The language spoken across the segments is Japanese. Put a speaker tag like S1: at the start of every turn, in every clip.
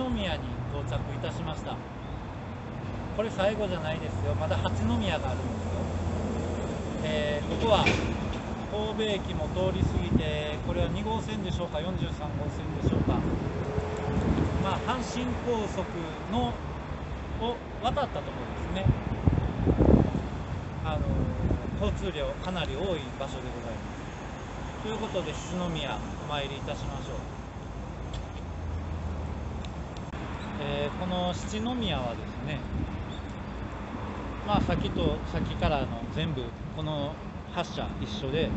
S1: 宮に到着いたしました。これ最後じゃないですよ。まだ八宮があるんですよ。ここは神戸駅も通り過ぎて、これは2号線でしょうか、43号線でしょうか。まあ、阪神高速のを渡ったところですね。交通量かなり多い場所でございます。ということで七宮お参りいたしましょう。この七宮はですね、まあ先からの全部この8社一緒で、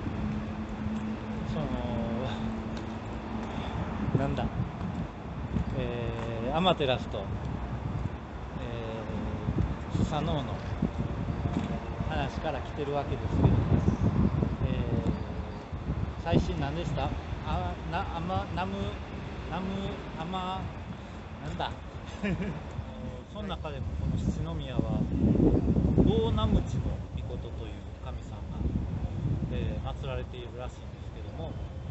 S1: なんだ、天照と、スサノオの話から来てるわけですけども、最新何でした？なんだその中でもこの七宮は大名鞭の命という神さんが、祀られているらしいんですけども、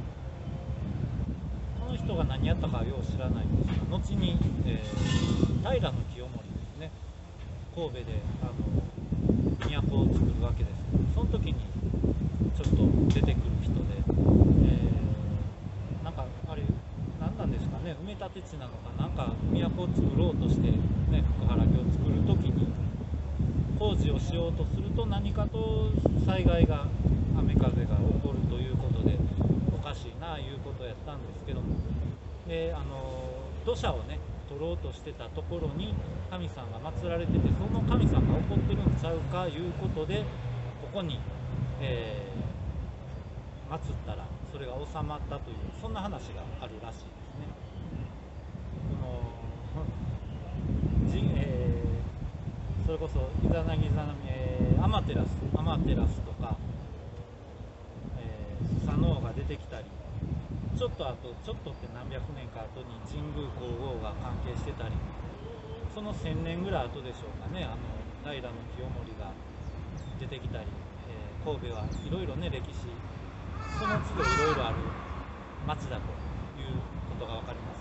S1: この人が何やったかはよう知らないんですが、後に、平清盛ですね、神戸で都を作るわけです。その時にちょっと出てくる人で、なんかあれ何なんですかね、埋め立て地なのか、なんか都を作ろうとして、ね、福原家を作る時に工事をしようとすると何かと災害が雨風が起こるということで、おかしいなあいうことをやったんですけども、で土砂をね取ろうとしてたところに神さんが祀られてて、その神さんが怒ってるんちゃうかいうことで、ここに、祀ったらそれが収まったという、そんな話があるらしいですね。それこそイザナギアマテラスとか、スサノオが出てきたり、ちょっとって何百年か後に神宮皇后が関係してたり、その1000年ぐらい後でしょうかね、平清盛が出てきたり、神戸はいろいろね歴史、その都度いろいろある町だということが分かります。